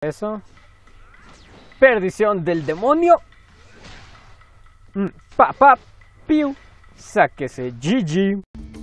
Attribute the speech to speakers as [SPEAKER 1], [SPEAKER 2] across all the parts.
[SPEAKER 1] Eso. Perdición del demonio. Piu. Sáquese. GG.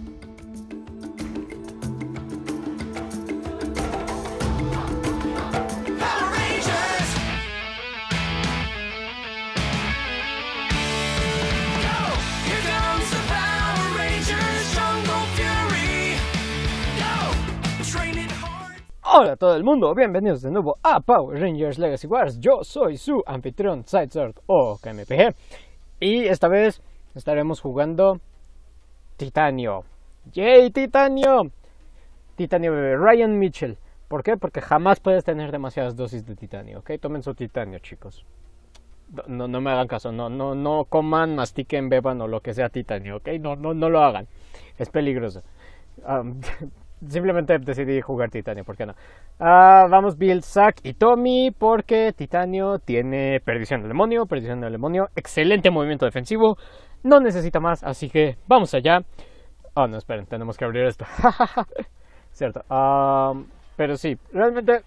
[SPEAKER 1] Hola a todo el mundo, bienvenidos de nuevo a Power Rangers Legacy Wars. Yo soy su anfitrión Sidesword o KMPG y esta vez estaremos jugando Titanio. ¡Yay, Titanio! Titanio bebé, Ryan Mitchell. ¿Por qué? Porque jamás puedes tener demasiadas dosis de titanio, ¿ok? Tomen su titanio, chicos. No me hagan caso, no coman, mastiquen, beban o lo que sea titanio, ¿ok? No lo hagan, es peligroso. Simplemente decidí jugar Titanio, ¿por qué no? Vamos Bill, Zack y Tommy, porque Titanio tiene perdición del demonio, excelente movimiento defensivo, no necesita más, así que vamos allá. Oh, no, esperen, tenemos que abrir esto. Cierto, pero sí, realmente,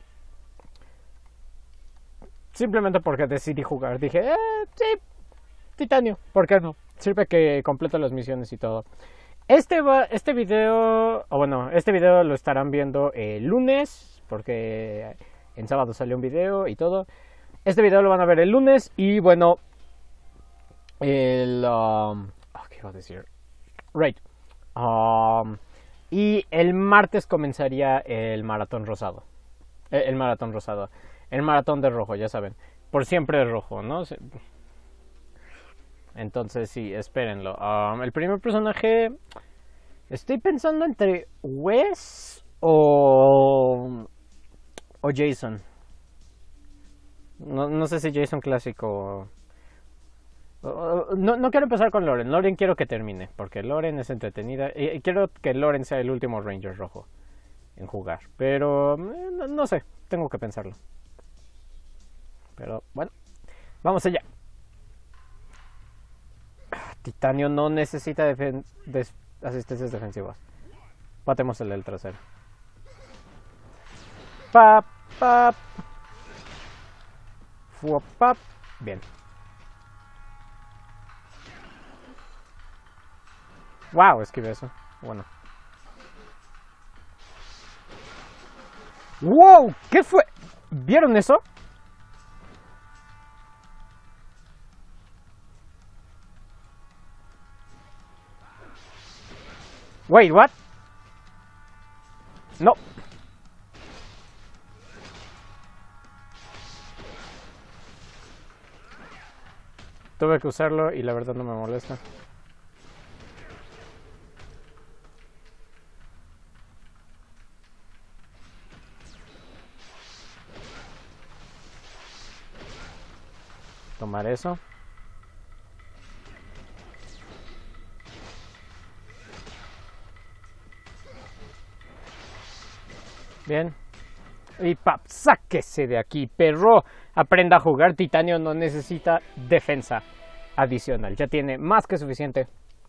[SPEAKER 1] simplemente porque decidí jugar, dije, sí, Titanio, ¿por qué no? Sirve que completo las misiones y todo. Este video lo estarán viendo el lunes, porque en sábado salió un video y todo. Este video lo van a ver el lunes y bueno, ¿qué iba a decir? Right. Y el martes comenzaría el maratón rosado. El maratón rosado. El maratón de rojo, ya saben. Por siempre de rojo, ¿no? Entonces sí, espérenlo. El primer personaje, estoy pensando entre Wes o Jason. No sé si Jason clásico. No quiero empezar con Loren. Loren quiero que termine, porque Loren es entretenida. Y quiero que Loren sea el último Ranger rojo en jugar. Pero no sé, tengo que pensarlo. Pero bueno, vamos allá. Titanio no necesita asistencias defensivas. Patemos el del trasero. Pap. Fuapap. Bien. Wow, esquivé eso. Bueno. Wow, ¿qué fue? ¿Vieron eso? Wait, what? No. Tuve que usarlo y la verdad no me molesta. Tomar eso. Bien. Y pap, sáquese de aquí, perro. Aprenda a jugar. Titanio no necesita defensa adicional. Ya tiene más que suficiente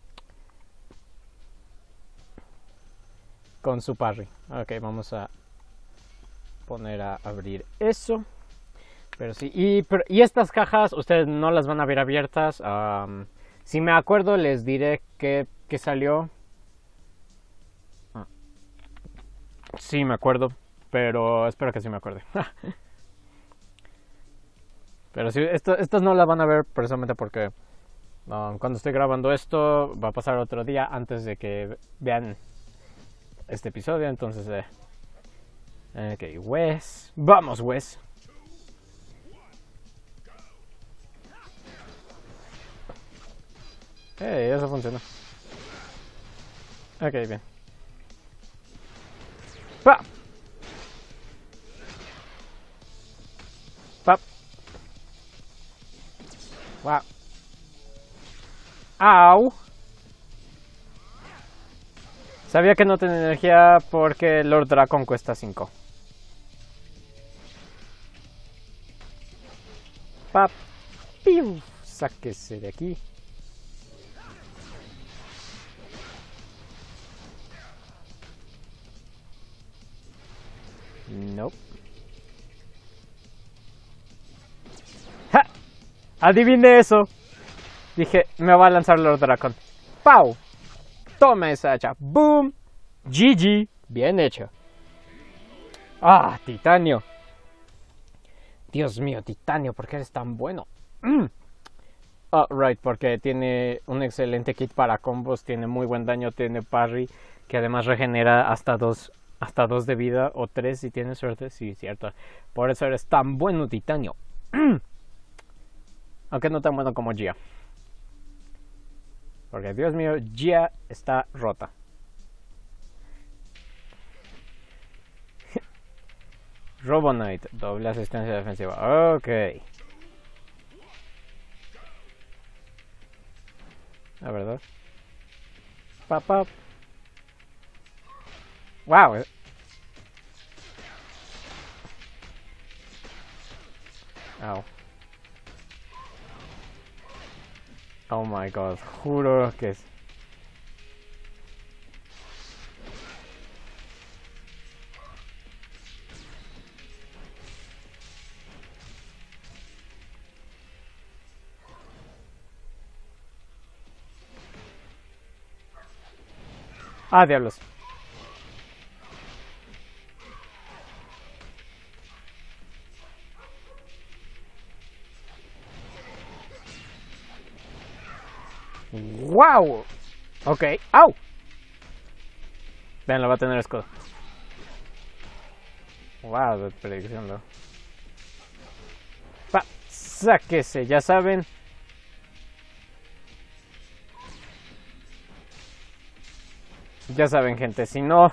[SPEAKER 1] con su parry. Ok, vamos a poner a abrir eso. Pero sí, y estas cajas ustedes no las van a ver abiertas. Si me acuerdo les diré que salió. Sí, me acuerdo, pero espero que sí me acuerde. Pero sí, estas no las van a ver precisamente porque cuando estoy grabando esto va a pasar otro día antes de que vean este episodio. Entonces, ok, Wes. Vamos, Wes. Eso funciona. Ok, bien. ¡Pap! ¡Pap! ¡Wow! ¡Au! Sabía que no tenía energía porque Lord Dracon cuesta 5. ¡Pap! ¡Piu! Sáquese de aquí. Nope. Adiviné eso. Dije, me va a lanzar Lord Dracon. ¡Pau! Toma esa hacha. ¡Boom! GG. Bien hecho. ¡Ah, titanio! Dios mío, titanio, ¿por qué eres tan bueno? Oh, right, porque tiene un excelente kit para combos, tiene muy buen daño, tiene parry, que además regenera hasta dos de vida, o 3 si tienes suerte, sí, cierto. Por eso eres tan bueno, titanio. Aunque no tan bueno como Gia. Porque, Dios mío, Gia está rota. Robo Knight, doble asistencia defensiva. Ok. La verdad. Pap. Wow. Ow. Oh my god. Juro que es. Ah, diablos. ¡Wow! Ok. ¡Au! Vean, lo va a tener escudo. Wow, de predicción, ¿no? Sáquese, ya saben. Ya saben, gente, si no...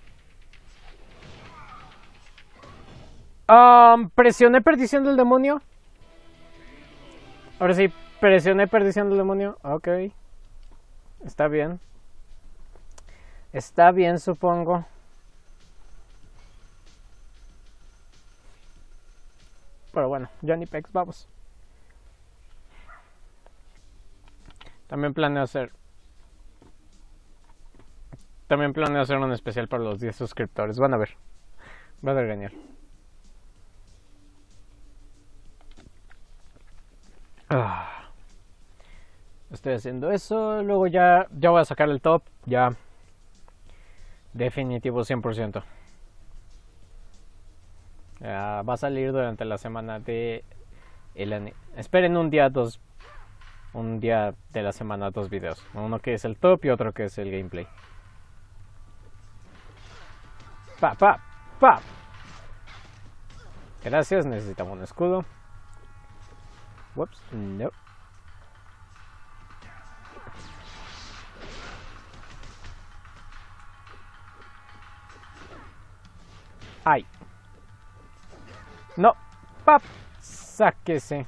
[SPEAKER 1] presioné perdición del demonio. Ahora sí, presioné perdición del demonio. Ok. Está bien. Está bien, supongo. Pero bueno, Johnny Pex, vamos. También planeo hacer un especial para los 10 suscriptores. Van a ver. Va a ser genial. Estoy haciendo eso. Luego ya voy a sacar el top. Ya. Definitivo 100%. Va a salir durante la semana de esperen un día de la semana 2 videos. Uno que es el top y otro que es el gameplay. Pa. Gracias, necesitamos un escudo. Whoops, no. Ay. No. Pap. Sáquese.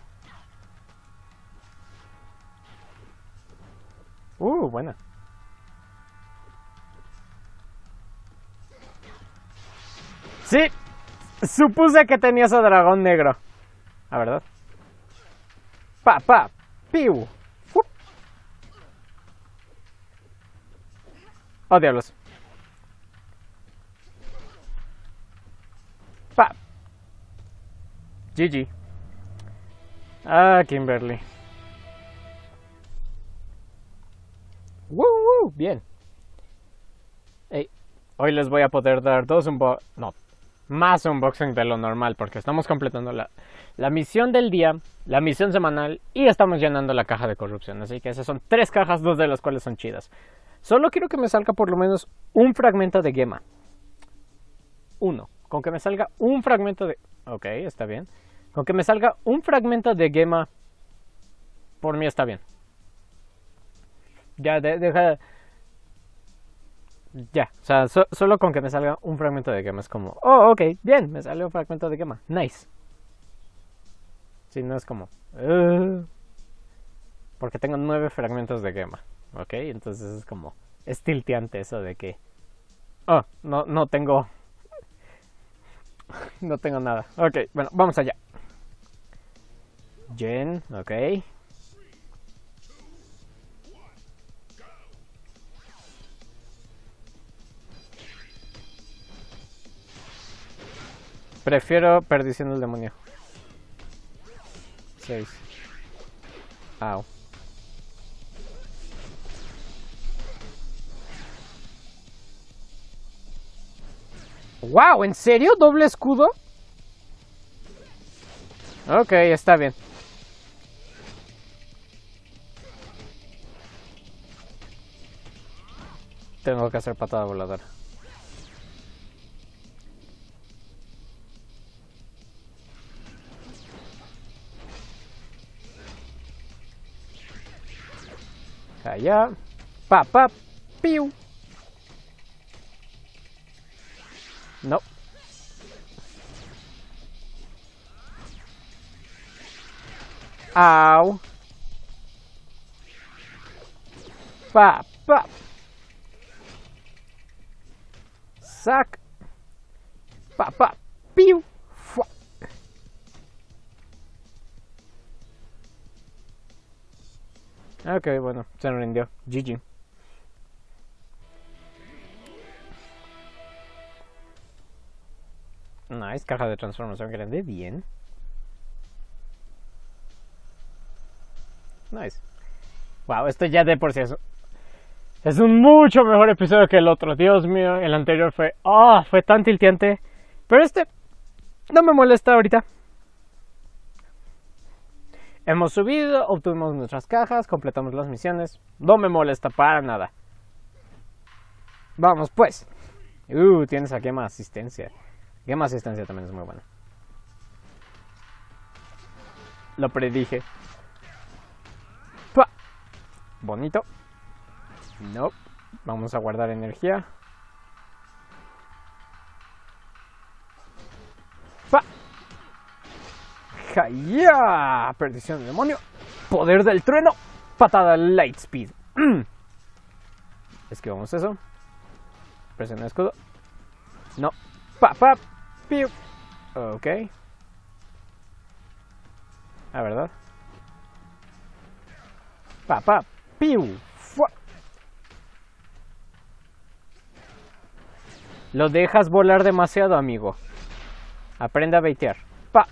[SPEAKER 1] Buena. Sí. Supuse que tenías a dragón negro. La verdad. Piu. Oh, diablos. GG. Kimberly. Bien. Hey, hoy les voy a poder dar más unboxing de lo normal, porque estamos completando la misión del día, la misión semanal, y estamos llenando la caja de corrupción. Así que esas son 3 cajas, 2 de las cuales son chidas. Solo quiero que me salga por lo menos un fragmento de gema. Con que me salga un fragmento de... Ok, está bien. Con que me salga un fragmento de gema, por mí está bien. Ya, deja... Ya, o sea, solo con que me salga un fragmento de gema es como... Oh, ok, bien, me salió un fragmento de gema. Nice. Si no es como... porque tengo 9 fragmentos de gema. Ok, entonces es como... Es tilteante eso de que... Oh, no tengo... No tengo nada. Ok, bueno, vamos allá. Jen, ok. Prefiero perdición del demonio. 6. Au. ¡Wow! ¿En serio? ¿Doble escudo? Ok, está bien. Tengo que hacer patada voladora. Allá. Pa, pa, piu. No. Au. Pa, pa. Sac. Pa, pa, piu. Fua. Ok, bueno, se rindió. GG. Nice, caja de transformación grande, bien. Nice. Wow, esto ya de por sí es un mucho mejor episodio que el otro. Dios mío, el anterior fue tan tilteante. Pero este no me molesta ahorita. Hemos subido, obtuvimos nuestras cajas, completamos las misiones. No me molesta para nada. Vamos pues. Tienes a Gema Asistencia. Gema Asistencia también es muy buena. Lo predije. ¡Pua! Bonito. No. Vamos a guardar energía. ¡Pua! ¡Jaya! Perdición del demonio. Poder del trueno. Patada light speed. Esquivamos eso. Presiona el escudo. No. Pa, pa, piu. Ok. La verdad. Pa, pa, piu. Fua. Lo dejas volar demasiado, amigo. Aprende a baitear. Pa.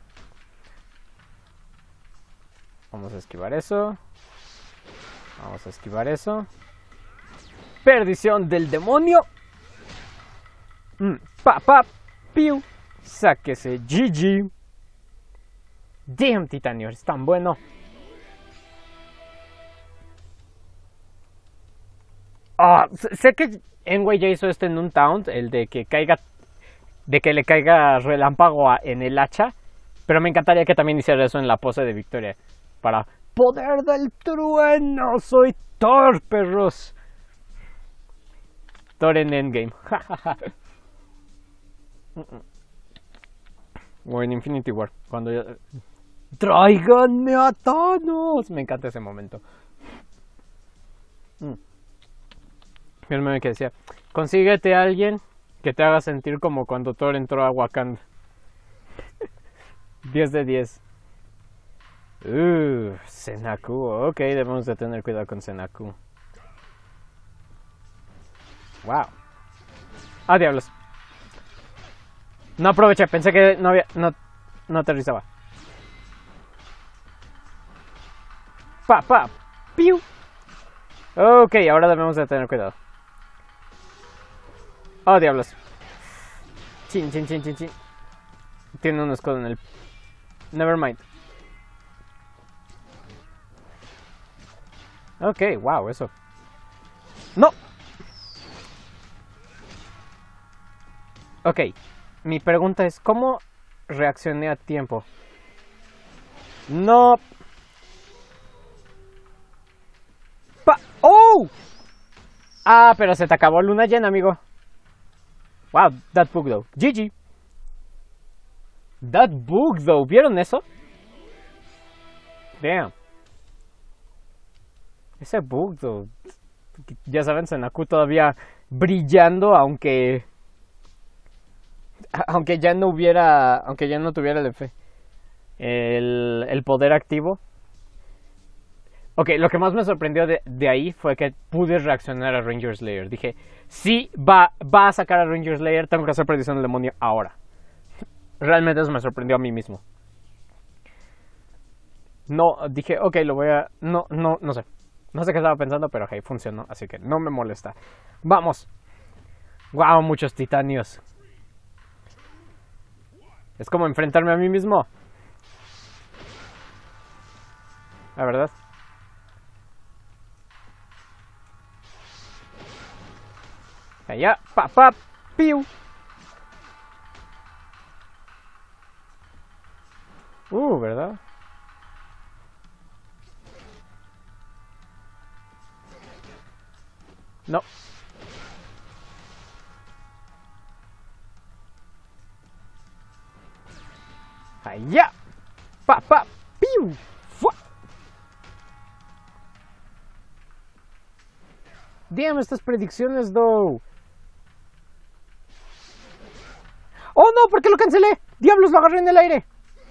[SPEAKER 1] Vamos a esquivar eso. Vamos a esquivar eso. Perdición del demonio. Pa, pa, piu. Sáquese, GG. Damn, Titanio, es tan bueno. Sé que Enway ya hizo esto en un taunt, el de que caiga, de que le caiga relámpago en el hacha, pero me encantaría que también hiciera eso en la pose de victoria. Para poder del trueno, soy Thor, perros. Thor en Endgame. O en Infinity War, cuando ya... ¡Tráiganme a Thanos! Me encanta ese momento. El meme que decía, consíguete a alguien que te haga sentir como cuando Thor entró a Wakanda. 10 de 10. Senaku. Ok, debemos de tener cuidado con Senaku. Wow. Ah, diablos. No aproveché, pensé que no aterrizaba. Pa, pa, piu. Ok, ahora debemos de tener cuidado. Oh, diablos. Chin. Tiene un escudo en el... Never mind. Ok, wow, eso. ¡No! Ok, mi pregunta es, ¿cómo reaccioné a tiempo? No... ¡Oh! Ah, pero se te acabó luna llena, amigo. Wow, that bug though. GG. That bug though. ¿Vieron eso? Damn. Ese bug though. Ya saben, Senaku todavía brillando, aunque ya no tuviera el poder activo. Ok, lo que más me sorprendió de ahí fue que pude reaccionar a Ranger Slayer. Dije, sí, va a sacar a Ranger Slayer, tengo que hacer perdición del demonio ahora. Realmente eso me sorprendió a mí mismo. No, dije, ok, lo voy a... No sé. No sé qué estaba pensando, pero hey, funcionó, así que no me molesta. ¡Vamos! ¡Wow! Muchos titanios. Es como enfrentarme a mí mismo. La verdad. Allá, pa, piu. ¿Verdad? No. Allá. Pa, piu. ¡Fua! Damn, estas predicciones, though. ¡Oh, no! ¿Por qué lo cancelé? ¡Diablos, lo agarré en el aire!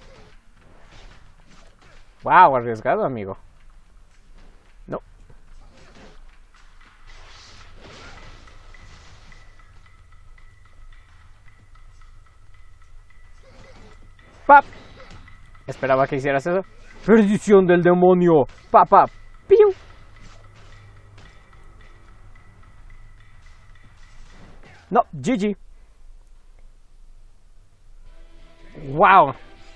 [SPEAKER 1] Wow, arriesgado, amigo. No. ¡Pap! Esperaba que hicieras eso. ¡Perdición del demonio! ¡Pap! ¡Piu! No, GG. ¡Wow!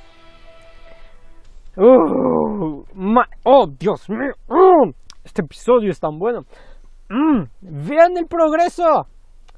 [SPEAKER 1] ¡Oh, Dios mío! Este episodio es tan bueno. ¡Vean el progreso!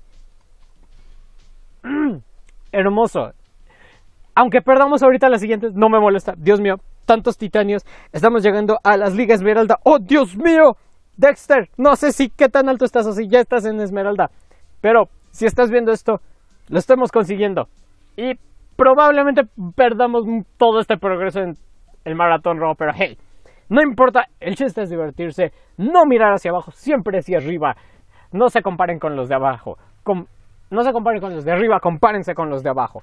[SPEAKER 1] Hermoso. Aunque perdamos ahorita las siguientes, no me molesta. Dios mío, tantos titanios. Estamos llegando a las ligas Esmeralda. ¡Oh, Dios mío! Dexter, no sé si qué tan alto estás o si ya estás en Esmeralda. Pero si estás viendo esto, lo estamos consiguiendo. Y probablemente perdamos todo este progreso en el maratón rojo. Pero hey, no importa, el chiste es divertirse. No mirar hacia abajo, siempre hacia arriba. No se comparen con los de abajo. No se comparen con los de arriba, compárense con los de abajo.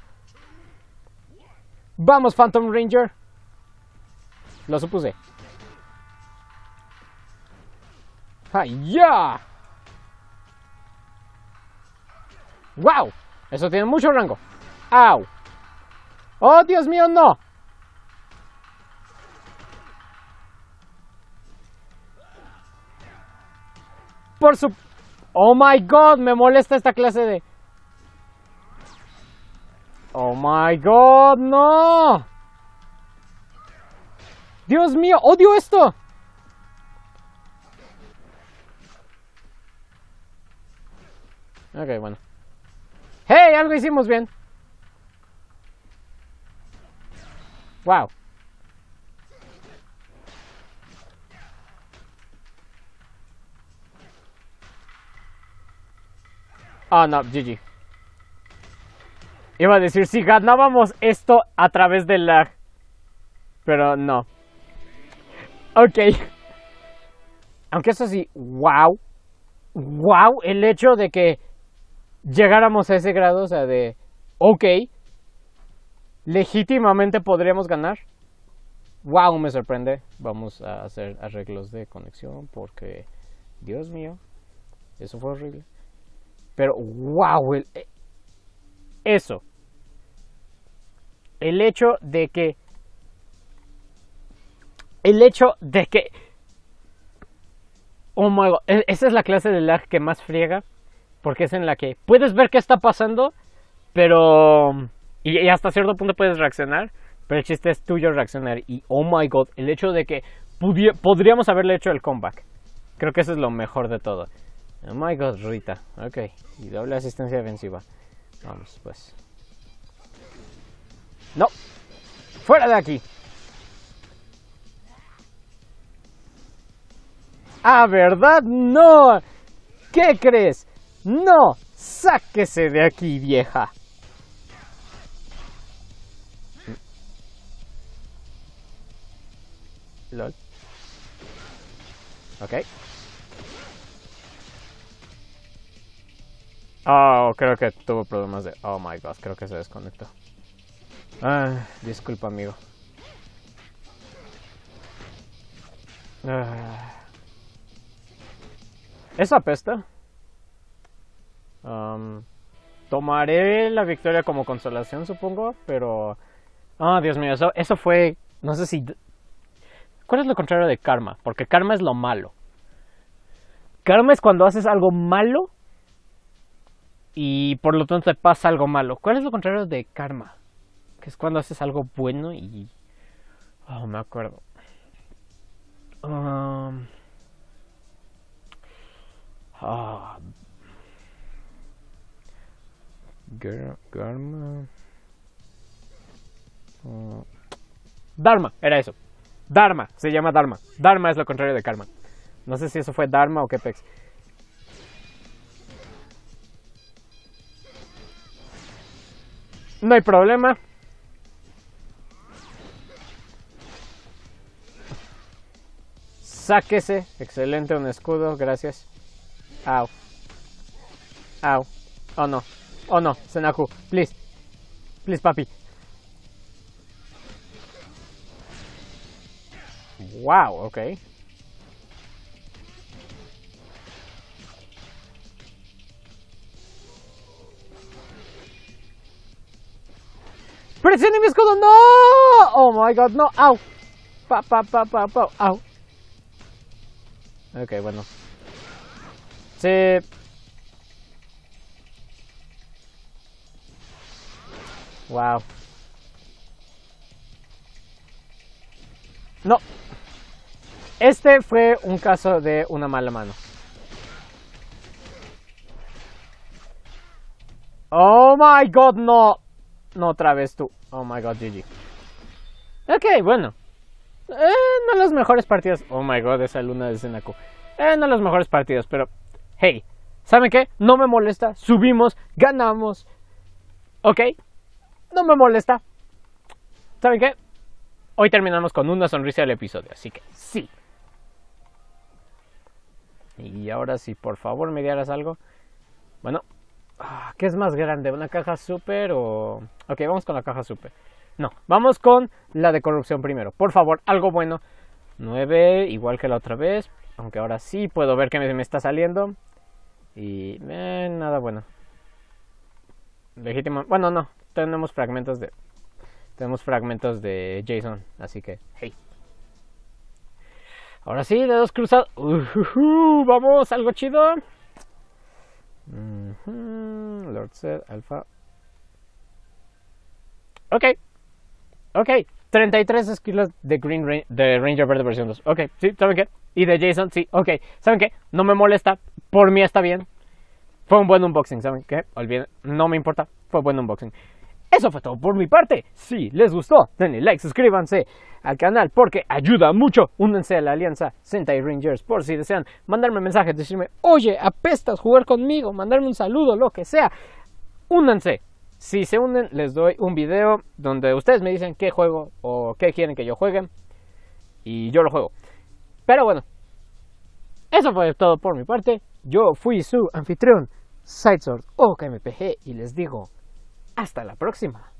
[SPEAKER 1] Vamos, Phantom Ranger. Lo supuse. ¡Ya! ¡Wow! Eso tiene mucho rango. ¡Au! ¡Oh, Dios mío, no! Por su... ¡Oh, my God! Me molesta esta clase de... ¡Oh, my God! ¡No! ¡Dios mío! ¡Odio esto! Ok, bueno. ¡Hey! Algo hicimos bien. ¡Wow! Oh, no, GG. Iba a decir, si ganábamos esto a través del lag. Pero no. Ok. Aunque eso sí, wow. Wow, el hecho de que llegáramos a ese grado, o sea, de... Ok. Legítimamente podríamos ganar. Wow, me sorprende. Vamos a hacer arreglos de conexión porque... Dios mío. Eso fue horrible. Pero, wow, eso. El hecho de que... Oh my God. Esa es la clase de lag que más friega. Porque es en la que puedes ver qué está pasando, pero... Y hasta cierto punto puedes reaccionar. Pero el chiste es tuyo reaccionar. Y oh my God, el hecho de que podríamos haberle hecho el comeback. Creo que eso es lo mejor de todo. Oh my God, Rita. Ok. Y doble asistencia defensiva. Vamos, pues. No. Fuera de aquí. Ah, ¿verdad? No. ¿Qué crees? No. Sáquese de aquí, vieja. LOL. Ok. Oh, creo que tuvo problemas de... Oh my God, creo que se desconectó. Ah, disculpa, amigo. ¿Eso apesta? Tomaré la victoria como consolación, supongo, pero... Oh, Dios mío, eso fue... No sé si... ¿Cuál es lo contrario de karma? Porque karma es lo malo. Karma es cuando haces algo malo y por lo tanto te pasa algo malo. ¿Cuál es lo contrario de karma? Que es cuando haces algo bueno y... Oh, me acuerdo. Karma... Dharma, era eso. Dharma, se llama Dharma. Dharma es lo contrario de karma. No sé si eso fue Dharma o qué pex. No hay problema. Sáquese. Excelente, un escudo, gracias. Au. Au. Oh no. Oh no, Senaku, please. Please, papi. Wow, ok. ¡Presione mi escudo! ¡No! Oh my god, no. ¡Au! ¡Au! Ok, bueno. Sí. Wow. No. Este fue un caso de una mala mano. Oh my god, no. No otra vez tú. Oh my god, GG. Ok, bueno. No los mejores partidos. Oh my god, esa luna de Senaku. No los mejores partidos, pero... Hey, ¿saben qué? No me molesta. Subimos, ganamos. Ok. No me molesta. ¿Saben qué? Hoy terminamos con una sonrisa del episodio, así que sí. Y ahora sí, por favor, me dieras algo. Bueno, ¿qué es más grande? ¿Una caja super o...? Ok, vamos con la caja super. No, vamos con la de corrupción primero. Por favor, algo bueno. 9, igual que la otra vez. Aunque ahora sí puedo ver que me está saliendo. Y... nada bueno. Legítimo... Bueno, no. Tenemos fragmentos de Jason. Así que, hey. Ahora sí, dedos cruzados. Vamos, algo chido. Lord Zed, Alpha. Ok. 33 skills de de Ranger Verde versión 2. Ok, sí, ¿saben qué? Y de Jason, sí, ok. ¿Saben qué? No me molesta. Por mí está bien. Fue un buen unboxing, ¿saben qué? Olviden, no me importa. Fue buen unboxing. Eso fue todo por mi parte. Si les gustó, denle like, suscríbanse al canal porque ayuda mucho. Únanse a la alianza Sentai Rangers por si desean mandarme mensajes, decirme, oye, apestas jugar conmigo, mandarme un saludo, lo que sea. Únanse. Si se unen, les doy un video donde ustedes me dicen qué juego o qué quieren que yo juegue y yo lo juego. Pero bueno, eso fue todo por mi parte. Yo fui su anfitrión, Sidesword o KMPG y les digo... Hasta la próxima.